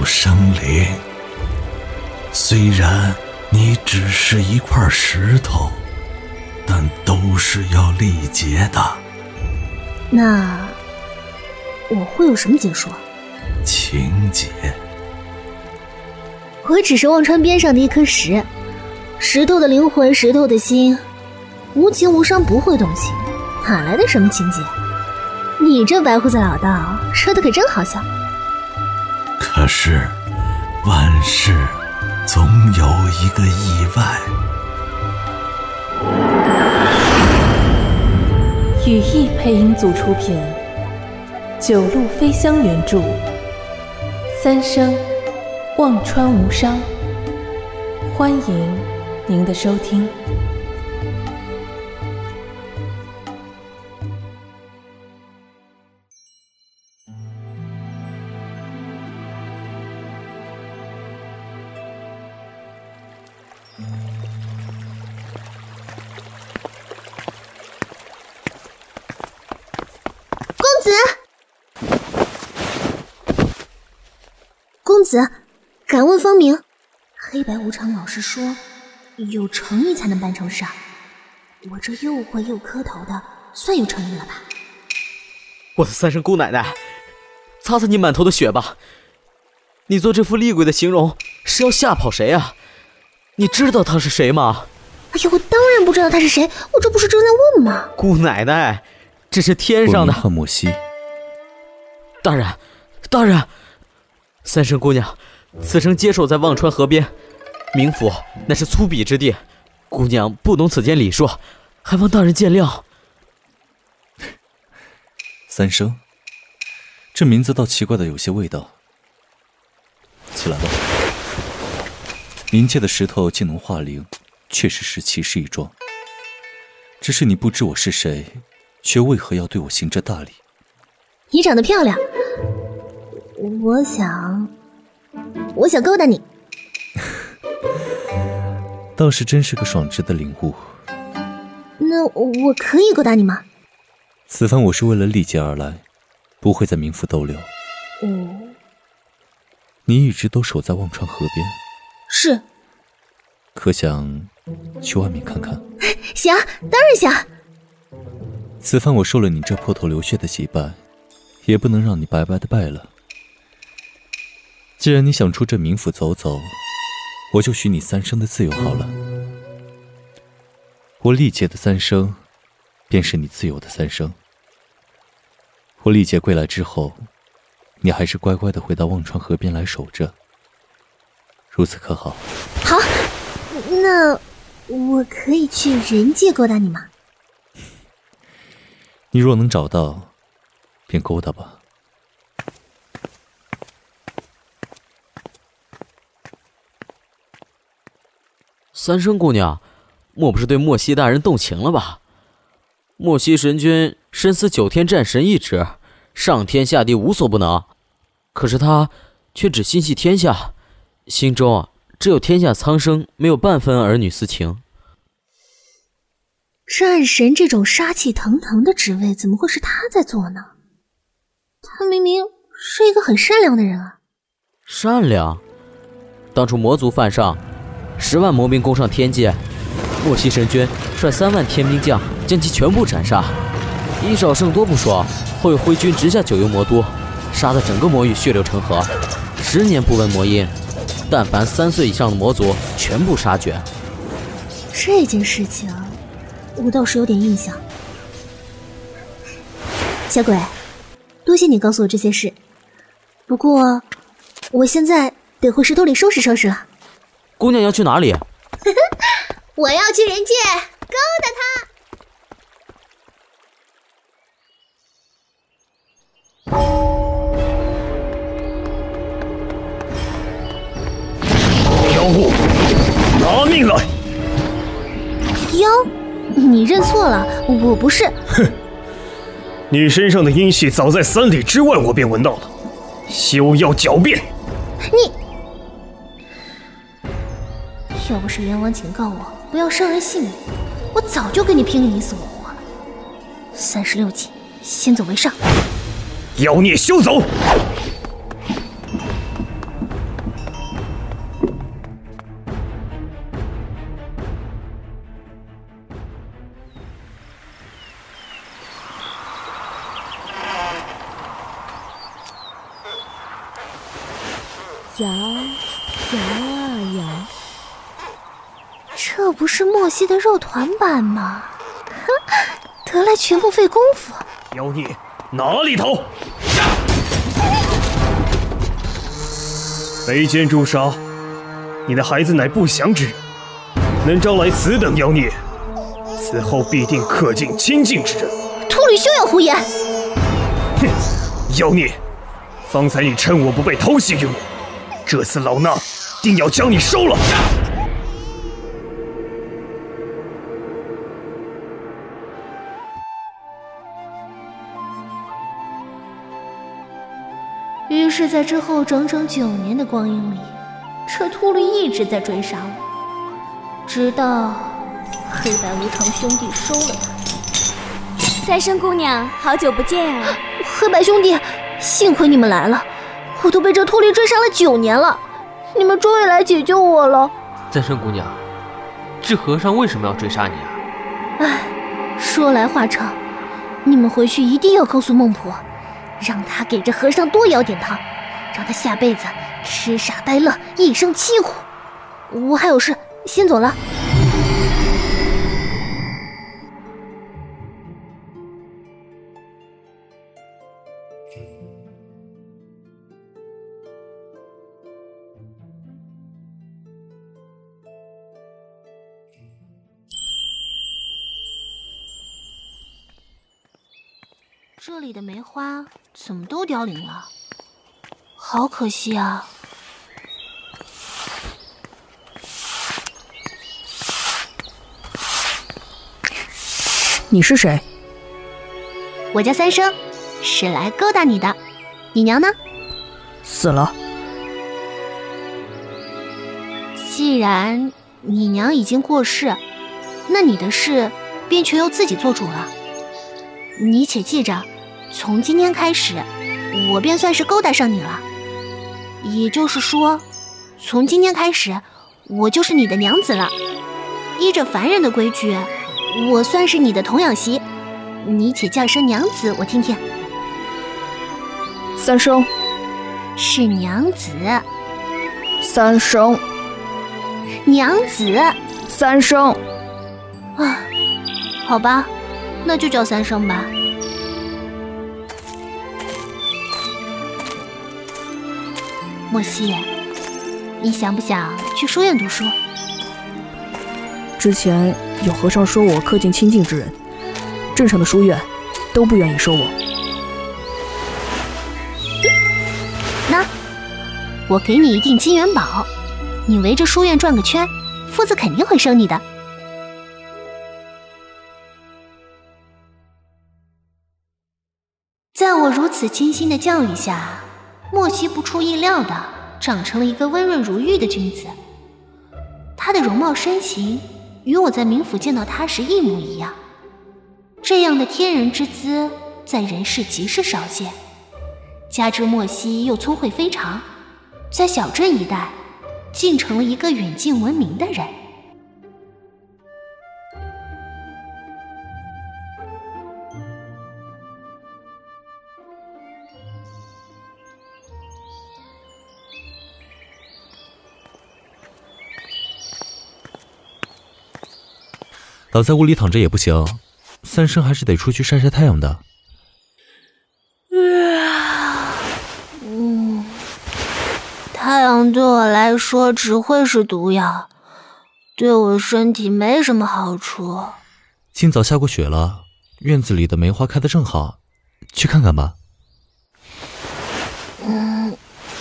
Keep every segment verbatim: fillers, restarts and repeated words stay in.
生灵。虽然你只是一块石头，但都是要历劫的。 那我会有什么结束？ 情劫。 我只是忘川边上的一颗石，石头的灵魂，石头的心，无情无伤，不会动情，哪来的什么情节？你这白胡子老道说的可真好笑。 可是万事总有一个意外。 羽翼配音组出品，九路飞香原著，三生忘川无伤。欢迎您的收听。 公子，公子，敢问芳名？黑白无常老师说，有诚意才能办成事儿。我这又会又磕头的，算有诚意了吧？ 我的三生姑奶奶，擦擦你满头的血吧！你做这副厉鬼的形容是要吓跑谁啊？你知道他是谁吗？ 哎呀，我当然不知道他是谁，我这不是正在问吗？ 姑奶奶，这是天上的。 我名唤莫西。 大人，大人，三生姑娘，此生接手在忘川河边，冥府乃是粗鄙之地，姑娘不懂此间礼数，还望大人见谅。 三生，这名字倒奇怪的有些味道。起来吧。冥界的石头竟能化灵，确实是奇事一桩。只是你不知我是谁，却为何要对我行这大礼？ 你长得漂亮，我想，我想勾搭你。 倒是真是个爽直的领悟。 那我可以勾搭你吗？ 此番我是为了历劫而来，不会在冥府逗留。 哦， 你一直都守在忘川河边， 是。 可想去外面看看？ 行，当然想。 此番我受了你这破头流血的洗拜，也不能让你白白的败了。既然你想出这冥府走走，我就许你三生的自由好了。我历劫的三生，便是你自由的三生。我历劫归来之后，你还是乖乖的回到忘川河边来守着，如此可好？ 好，那我可以去人界勾搭你吗？ 你若能找到，便勾搭吧。 三生姑娘，莫不是对莫西大人动情了吧？莫西神君身司九天战神一职，上天下地无所不能，可是他却只心系天下，心中啊只有天下苍生，没有半分儿女私情。 战神这种杀气腾腾的职位，怎么会是他在做呢？他明明是一个很善良的人啊。 善良？当初魔族犯上，十万魔兵攻上天界，莫西神君率三万天兵将将其全部斩杀，以少胜多不说，后又挥军直下九幽魔都，杀得整个魔域血流成河，十年不闻魔音，但凡三岁以上的魔族全部杀绝。 这件事情我倒是有点印象。小鬼，多谢你告诉我这些事，不过我现在得回石头里收拾收拾了。 姑娘要去哪里？ 我要去人界勾搭他。 妖物，拿命来！ 妖？你认错了，我不是。 哼，你身上的阴气早在三里之外我便闻到了，休要狡辩！ 你要不是阎王警告我不要伤人性命，我早就跟你拼个你死我活了。三十六计，先走为上。 妖孽休走！ 摇，摇啊摇。这不是莫西的肉团版吗？哼，得来全不费功夫。 妖孽，哪里逃？眉间诛杀，你的孩子乃不祥之人，能招来此等妖孽，此后必定恪尽清净之人。 秃驴休要胡言！ 哼，妖孽，方才你趁我不备偷袭于我，这次老衲定要将你收了。 于是，在之后整整九年的光阴里，这秃驴一直在追杀我，直到黑白无常兄弟收了他。 三生姑娘，好久不见啊！ 黑白兄弟，幸亏你们来了，我都被这秃驴追杀了九年了，你们终于来解救我了。 三生姑娘，这和尚为什么要追杀你啊？ 唉，说来话长，你们回去一定要告诉孟婆。让他给这和尚多舀点汤，让他下辈子痴傻呆乐，一生凄苦。我还有事，先走了。这里的梅花怎么都凋零了？好可惜啊！ 你是谁？ 我叫三生，是来勾搭你的。你娘呢？ 死了。 既然你娘已经过世，那你的事便全由自己做主了。你且记着，从今天开始，我便算是勾搭上你了。也就是说，从今天开始，我就是你的娘子了。依着凡人的规矩，我算是你的童养媳。你且叫声娘子，我听听。 三生。 是娘子。 三生。 娘子。 三生。 啊，好吧。那就叫三生吧。莫西，你想不想去书院读书？ 之前有和尚说我恪尽清净之人，镇上的书院都不愿意收我。 那我给你一锭金元宝，你围着书院转个圈，夫子肯定会收你的。在我如此精心的教育下，莫西不出意料的长成了一个温润如玉的君子。他的容貌身形与我在冥府见到他时一模一样，这样的天人之姿在人世极是少见。加之莫西又聪慧非常，在小镇一带竟成了一个远近闻名的人。 倒在屋里躺着也不行，三生还是得出去晒晒太阳的。 嗯，太阳对我来说只会是毒药，对我身体没什么好处。 今早下过雪了，院子里的梅花开得正好，去看看吧。 嗯，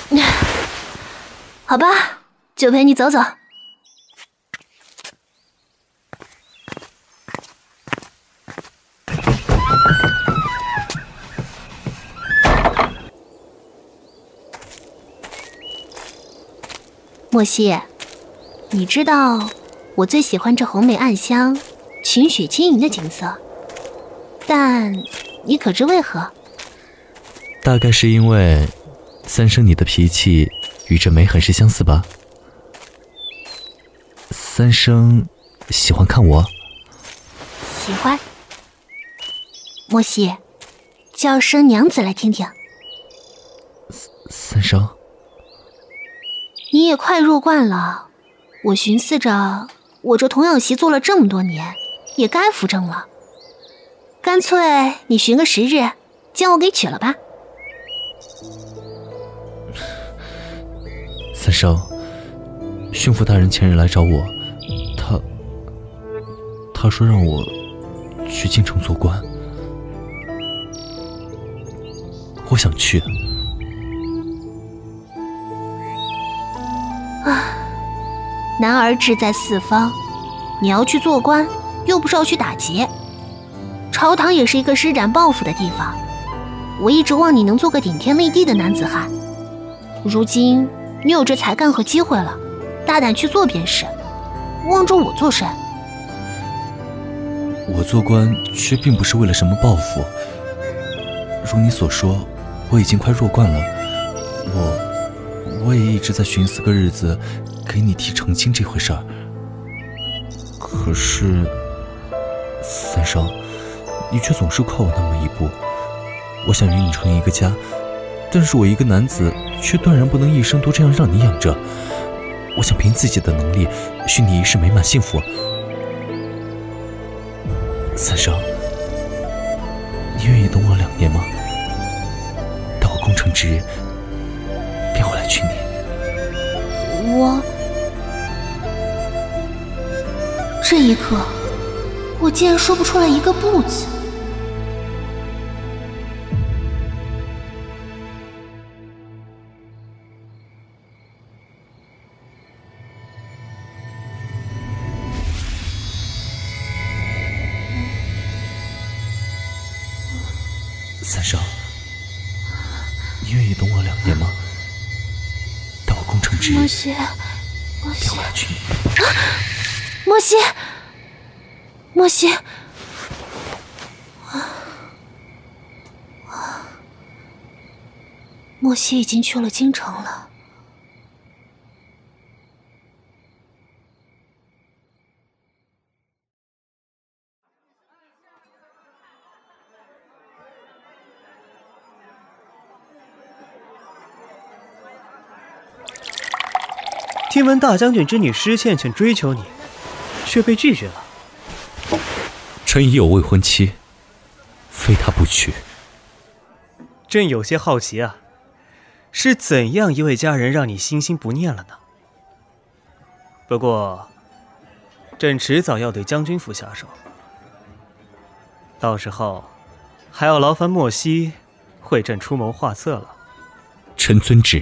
好吧，就陪你走走。莫西，你知道我最喜欢这红梅暗香、晴雪轻盈的景色，但你可知为何？ 大概是因为三生你的脾气与这梅很是相似吧。三生喜欢看我？ 喜欢。莫西，叫声娘子来听听。 三生。 你也快弱冠了，我寻思着，我这童养媳做了这么多年，也该扶正了。干脆你寻个时日，将我给娶了吧。 三生，驯服大人前日来找我，他他说让我去京城做官，我想去。 啊，男儿志在四方，你要去做官，又不是要去打劫。朝堂也是一个施展抱负的地方，我一直望你能做个顶天立地的男子汉。如今你有这才干和机会了，大胆去做便是，望着我做甚？ 我做官却并不是为了什么抱负。如你所说，我已经快弱冠了，我我也一直在寻思个日子给你提成亲这回事儿。可是三生，你却总是快我那么一步。我想与你成一个家，但是我一个男子却断然不能一生都这样让你养着。我想凭自己的能力许你一世美满幸福。三生，你愿意等我两年吗？待我功成之日，便回来娶你。 我这一刻，我竟然说不出来一个不字。 三生，你愿意等我两年吗？待我功成之日， 莫西，莫西， 便回来娶你。 莫西，莫西，莫西已经去了京城了。 听闻大将军之女施倩倩追求你，却被拒绝了。 臣已有未婚妻，非她不娶。 朕有些好奇啊，是怎样一位佳人让你心心不念了呢？不过，朕迟早要对将军府下手，到时候还要劳烦莫西为朕出谋划策了。 臣遵旨。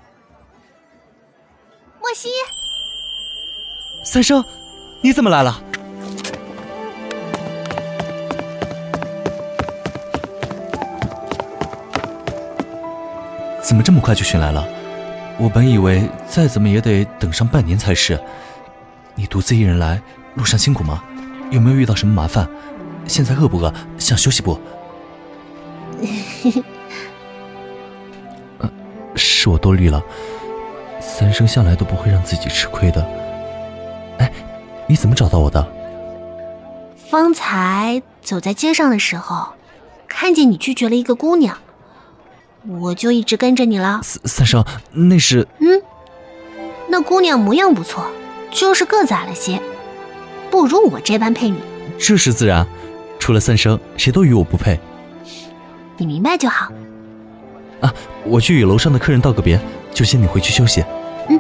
莫西， 三生，你怎么来了？怎么这么快就寻来了？我本以为再怎么也得等上半年才是。你独自一人来，路上辛苦吗？有没有遇到什么麻烦？现在饿不饿？想休息不？呃，是我多虑了。三生向来都不会让自己吃亏的。哎，你怎么找到我的？ 方才走在街上的时候，看见你拒绝了一个姑娘，我就一直跟着你了。 三三生，那是…… 嗯，那姑娘模样不错，就是个子矮了些，不如我这般配你。 这是自然，除了三生，谁都与我不配。 你明白就好。 啊，我去与楼上的客人道个别，就先你回去休息。 嗯。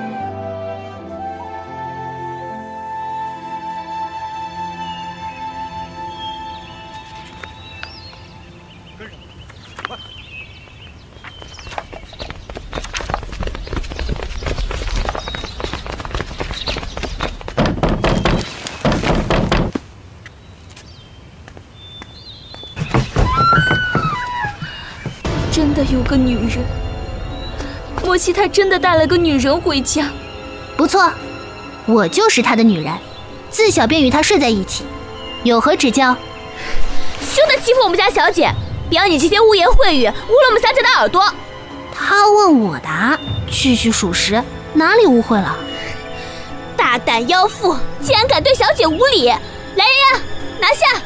真的有个女人，莫西他真的带了个女人回家。 不错，我就是他的女人，自小便与他睡在一起，有何指教？ 休得欺负我们家小姐，别让你这些污言秽语污了我们三家的耳朵。 他问我答，句句属实，哪里误会了？ 大胆妖妇，竟然敢对小姐无礼！来人呀，拿下！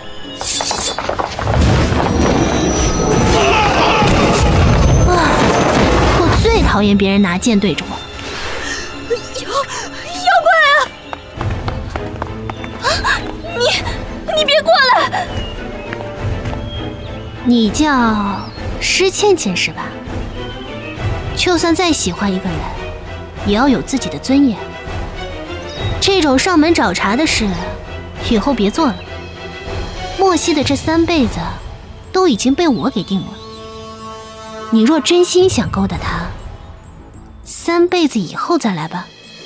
啊！我最讨厌别人拿剑对着我。 你叫施倩倩是吧？就算再喜欢一个人，也要有自己的尊严。这种上门找茬的事，以后别做了。莫西的这三辈子，都已经被我给定了。你若真心想勾搭他，三辈子以后再来吧。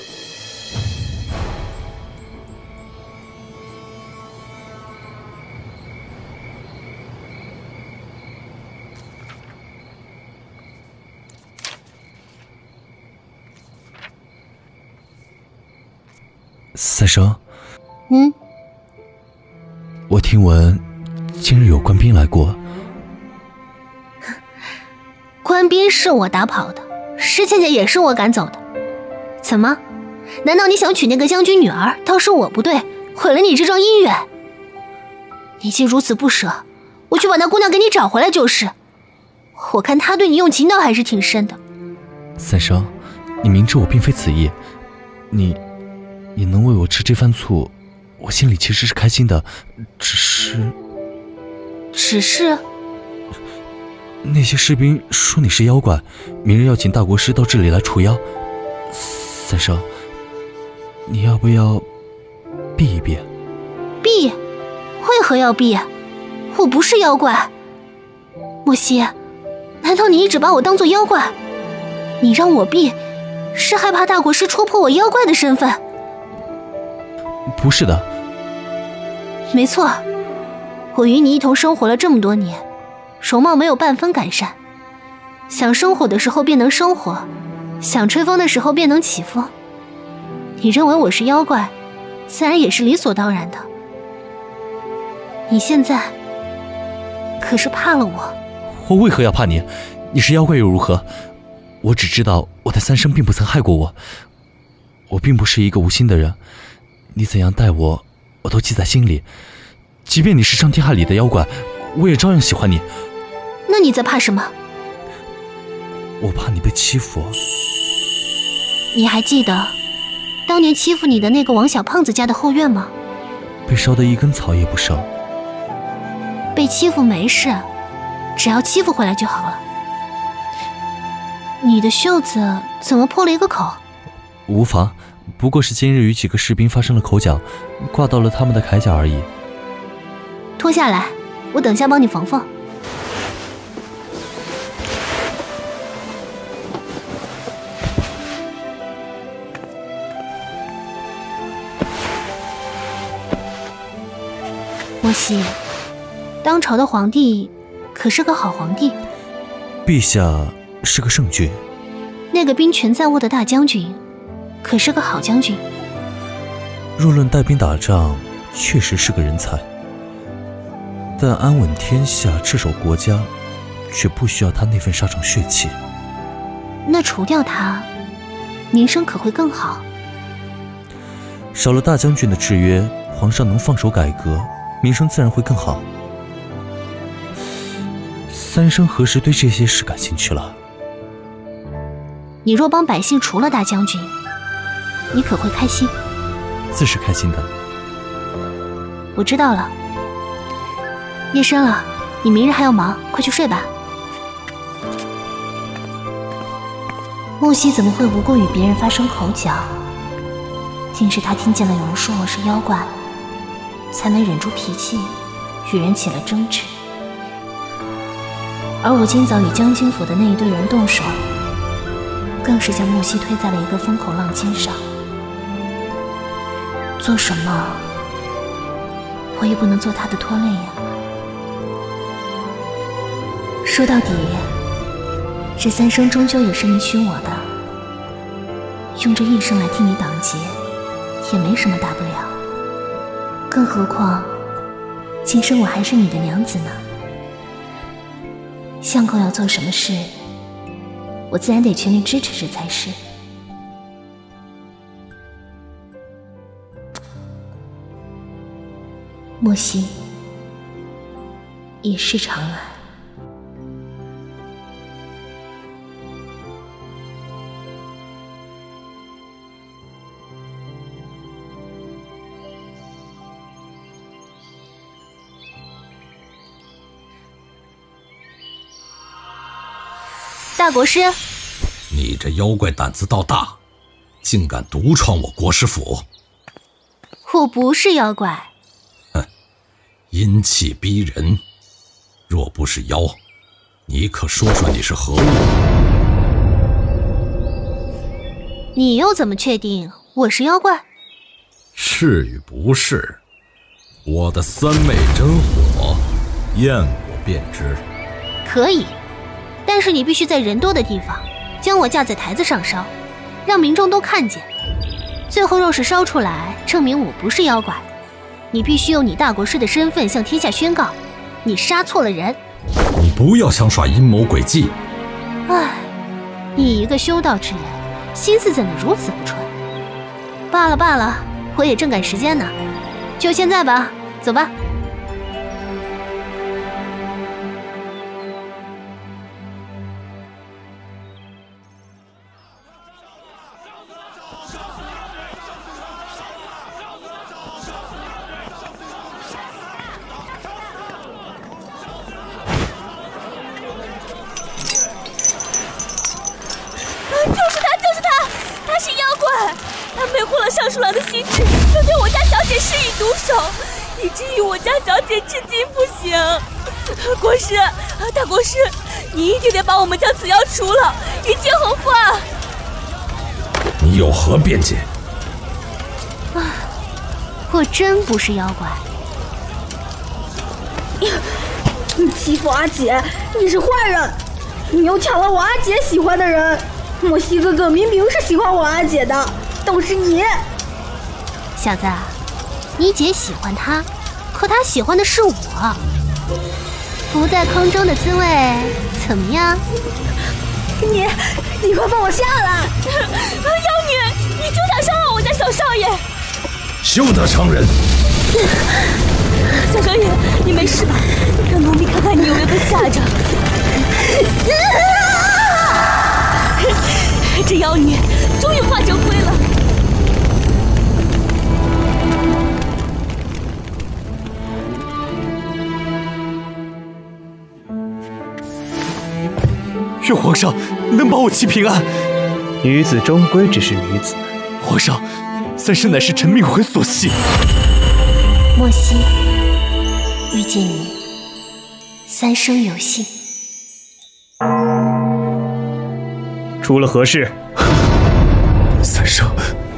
三生， 嗯， 我听闻今日有官兵来过。 官兵是我打跑的，施倩倩也是我赶走的。怎么？难道你想娶那个将军女儿？倒是我不对，毁了你这桩姻缘。你既如此不舍，我去把那姑娘给你找回来就是。我看她对你用情倒还是挺深的。 三生，你明知我并非此意，你。你能为我吃这番醋，我心里其实是开心的，只是…… 只是…… 那些士兵说你是妖怪，明日要请大国师到这里来除妖。三生，你要不要避一避？ 避？为何要避？我不是妖怪。莫西，难道你一直把我当作妖怪？你让我避，是害怕大国师戳破我妖怪的身份？ 不是的， 没错，我与你一同生活了这么多年，容貌没有半分改善。想生火的时候便能生火，想吹风的时候便能起风。你认为我是妖怪，自然也是理所当然的。你现在可是怕了我。 我为何要怕你？你是妖怪又如何？我只知道我的三生并不曾害过我，我并不是一个无心的人。你怎样待我，我都记在心里。即便你是伤天害理的妖怪，我也照样喜欢你。 那你在怕什么？ 我怕你被欺负。 你还记得当年欺负你的那个王小胖子家的后院吗？ 被烧得一根草也不剩。 被欺负没事，只要欺负回来就好了。你的袖子怎么破了一个口？ 无妨，不过是今日与几个士兵发生了口角，挂到了他们的铠甲而已。 脱下来，我等下帮你缝缝。莫西，当朝的皇帝可是个好皇帝。 陛下是个圣君。 那个兵权在握的大将军可是个好将军。 若论带兵打仗，确实是个人才，但安稳天下、治守国家，却不需要他那份沙场血气。 那除掉他，名声可会更好。 少了大将军的制约，皇上能放手改革，名声自然会更好。三生何时对这些事感兴趣了？ 你若帮百姓除了大将军，你可会开心？ 自是开心的。 我知道了。夜深了，你明日还要忙，快去睡吧。木西怎么会无故与别人发生口角？竟是他听见了有人说我是妖怪，才没忍住脾气，与人起了争执。而我今早与将军府的那一队人动手，更是将木西推在了一个风口浪尖上。做什么，我也不能做他的拖累呀。说到底，这三生终究也是你许我的，用这一生来替你挡劫，也没什么大不了。更何况，今生我还是你的娘子呢。相公要做什么事，我自然得全力支持着才是。莫西，一世长安。 大国师， 你这妖怪胆子倒大，竟敢独闯我国师府！ 我不是妖怪。 哼，阴气逼人，若不是妖，你可说说你是何物？ 你又怎么确定我是妖怪？ 是与不是，我的三昧真火，验过便知。 可以，但是你必须在人多的地方将我架在台子上烧，让民众都看见。最后若是烧出来证明我不是妖怪，你必须用你大国师的身份向天下宣告，你杀错了人。 你不要想耍阴谋诡计。 唉，你一个修道之人，心思怎能如此不纯？罢了罢了，我也正赶时间呢，就现在吧，走吧。 上树郎的心智，又对我家小姐施以毒手，以至于我家小姐至今不醒。国师，大国师，你一定得把我们将此妖除了，以绝洪福啊！ 你有何辩解？ 啊，我真不是妖怪。 你欺负阿姐，你是坏人！你又抢了我阿姐喜欢的人。莫西哥哥明明是喜欢我阿姐的。都是你， 小子，你姐喜欢他，可他喜欢的是我。伏在空中的滋味怎么样？ 你，你快放我下来！ 妖女，你就想伤害我家小少爷？ 休得伤人！ 小少爷，你没事吧？让奴婢看看你有没有被吓着。这妖女终于化成灰了。 愿皇上能保我妻平安。 女子终归只是女子。 皇上，三生乃是臣命魂所系。 莫西，遇见你，三生有幸。 出了何事？ 三生。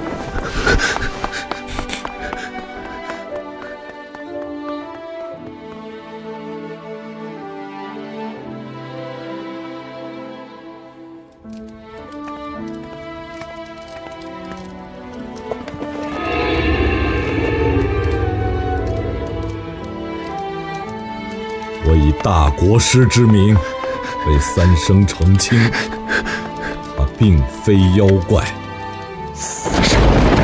我以大国师之名为三生澄清，他并非妖怪。 三生，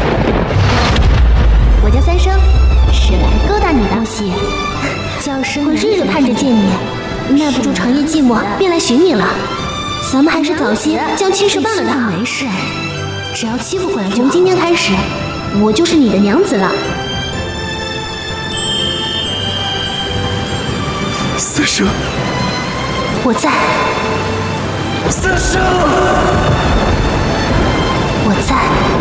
我叫三生，是来勾搭你的。西，我日日盼着见你，耐不住长夜寂寞，便来寻你了。咱们还是早些将亲事办了他。没事，只要欺负回来，从今天开始，我就是你的娘子了。 三生， 我在。 三生， 我在。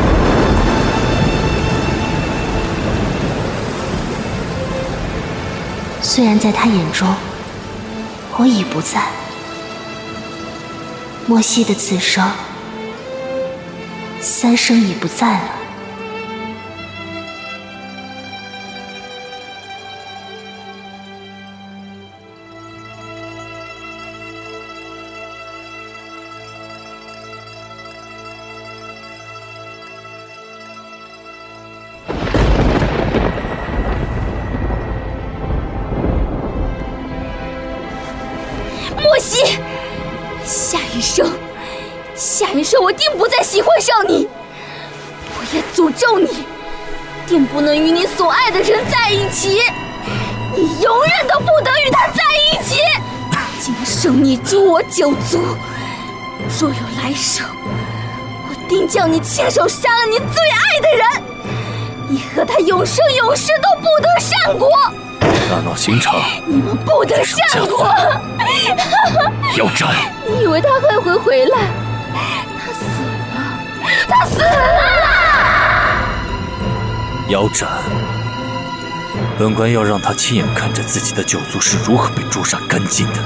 虽然在他眼中，我已不在。莫西的此生，三生已不在了。 莫西，下一生，下一生我定不再喜欢上你，我也诅咒你，定不能与你所爱的人在一起，你永远都不得与他在一起。今生你诛我九族，若有来生，我定叫你亲手杀了你最爱的人，你和他永生永世都不得善果。 大闹刑场， 你们不得善果！ 腰斩！ 你以为他还会回来？他死了！他死了！ 腰斩！本官要让他亲眼看着自己的九族是如何被诛杀干净的。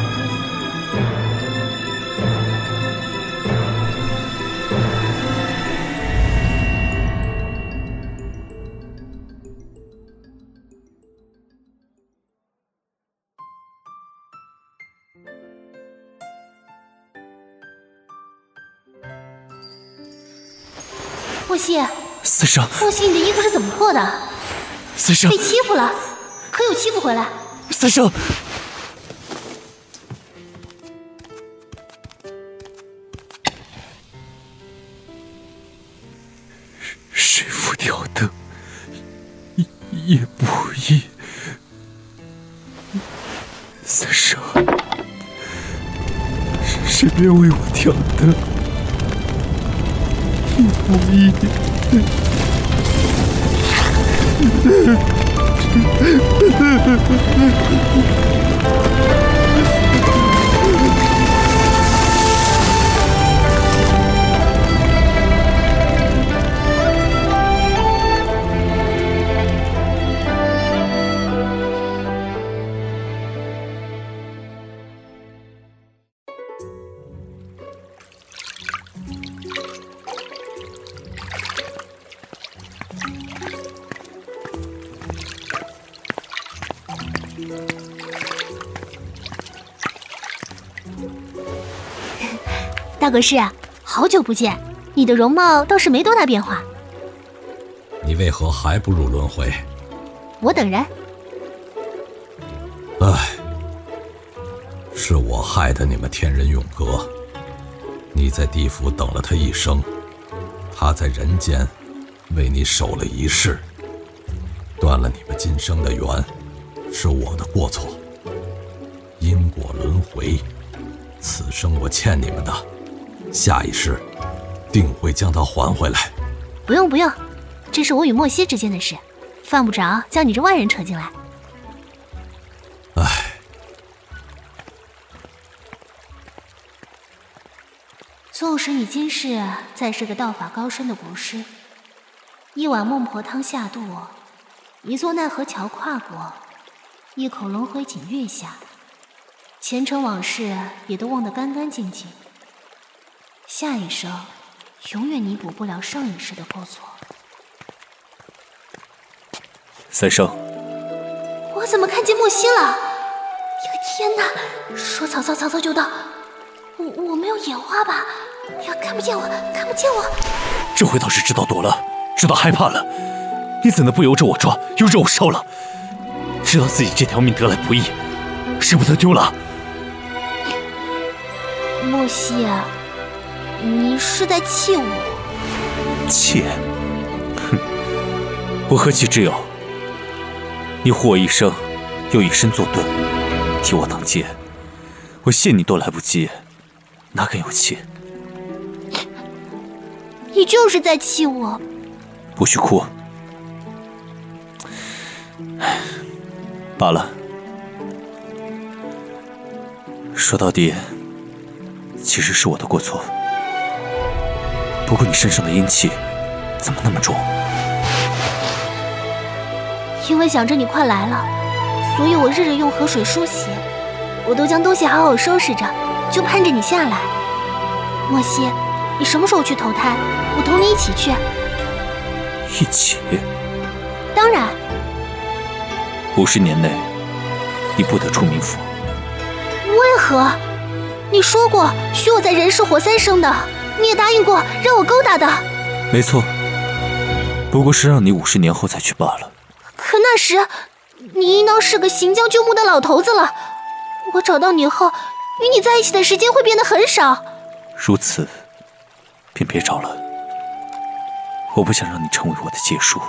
莫西， 四圣， 莫西，你的衣服是怎么破的？ 四圣， 被欺负了，可有欺负回来？ 四圣，谁负挑灯，夜不易。四圣，谁别为我挑灯？不易。 大国师，好久不见，你的容貌倒是没多大变化。 你为何还不入轮回？ 我等人。 唉，是我害得你们天人永隔。你在地府等了他一生，他在人间为你守了一世，断了你们今生的缘，是我的过错。因果轮回，此生我欠你们的，下一世定会将它还回来。 不用不用，这是我与莫西之间的事，犯不着将你这外人扯进来。 唉， 纵使你今世再是个道法高深的国师，一碗孟婆汤下肚，一座奈何桥跨过，一口轮回井跃下，前尘往事也都忘得干干净净，下一生永远弥补不了上一世的过错。 三圣， 我怎么看见莫西了？呀天哪！说曹操，曹操就到。我我没有眼花吧？呀，看不见我，看不见我。 这回倒是知道躲了，知道害怕了。你怎能不由着我抓，由着我烧了？知道自己这条命得来不易，舍不得丢了。 莫西，你是在气我？ 气？哼，我何其之有？你护我一生，又以身作盾，替我挡劫，我谢你都来不及，哪敢有气？ 你就是在气我。 不许哭。罢了，说到底，其实是我的过错。不过你身上的阴气怎么那么重？ 因为想着你快来了，所以我日日用河水梳洗，我都将东西好好收拾着，就盼着你下来。莫西，你什么时候去投胎？我同你一起去。 一起？ 当然。 五十年内，你不得出冥府。 为何？你说过许我在人世活三生的，你也答应过让我勾搭的。 没错，不过是让你五十年后再去罢了。 可那时，你应当是个行将就木的老头子了。我找到你后，与你在一起的时间会变得很少。 如此，便别找了。我不想让你成为我的结束。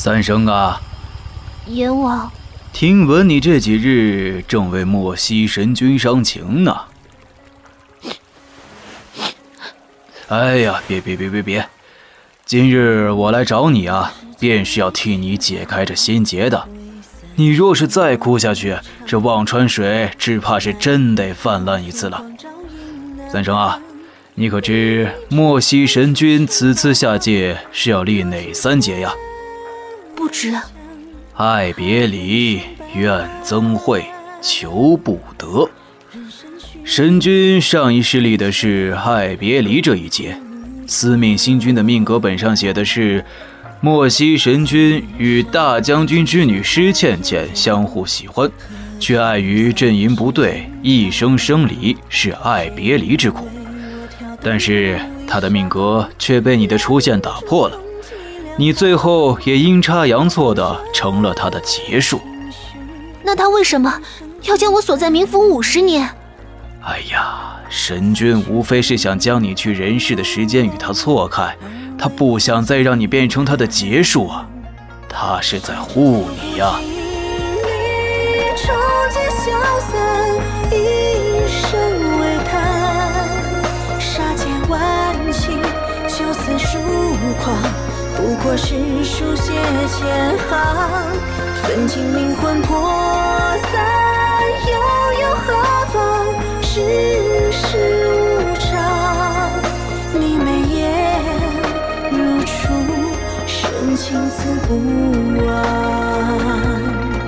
三生啊， 阎王， 听闻你这几日正为莫西神君伤情呢。哎呀，别别别别别！今日我来找你啊，便是要替你解开这心结的。你若是再哭下去，这忘川水只怕是真得泛滥一次了。三生啊，你可知莫西神君此次下界是要立哪三劫呀？ 不知。 爱别离，怨憎会，求不得。神君上一世立的是爱别离这一劫，司命星君的命格本上写的是莫西神君与大将军之女施倩倩相互喜欢，却碍于阵营不对，一生生离，是爱别离之苦。但是他的命格却被你的出现打破了，你最后也阴差阳错的成了他的劫数。 那他为什么要将我锁在冥府五十年？ 哎呀，神君无非是想将你去人世的时间与他错开，他不想再让你变成他的劫数啊，他是在护你呀。 愁结消散，一生为叹，杀劫万情，就此疏狂，不过是书写千行，分尽灵魂魄散，悠悠何方？世事无常，你眉眼如初，深情刺不忘。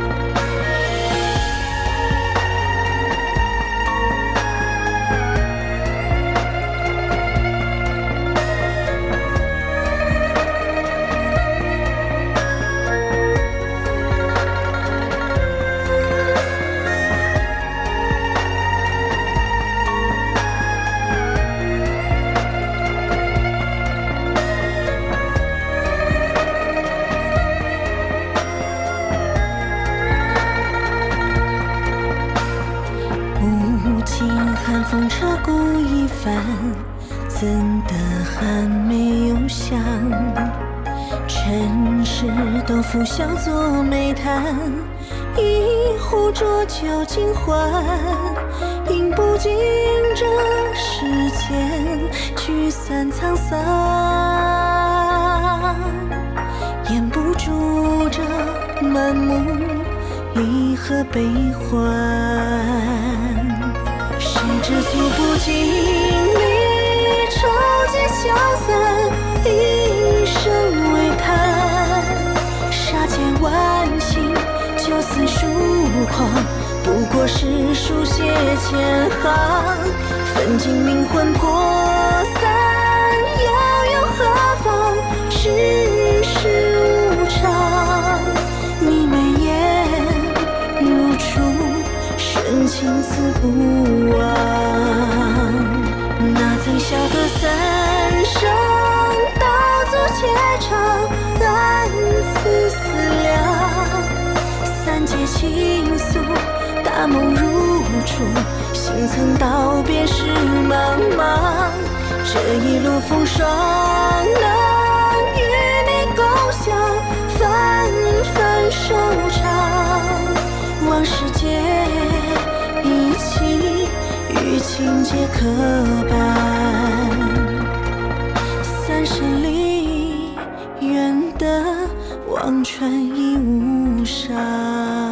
风彻骨一番，怎的还没有响？尘世都付笑作眉谈，一壶浊酒尽欢，饮不尽这世间聚散沧桑，掩不住这满目离合悲欢。是这诉不尽离，愁结消散，一生为叹，杀劫万情，就此疏狂，不过是书写千行，分尽灵魂魄散，悠悠何方？世事无常，你眉眼如初，深情刺不忘。那曾笑得三生，道阻且长，暗自思量。三界倾诉，大梦如初，心曾道别时茫茫。这一路风霜，能与你共享，纷纷收场。往事间一起，与情节刻板。三十里，愿得忘川已无伤。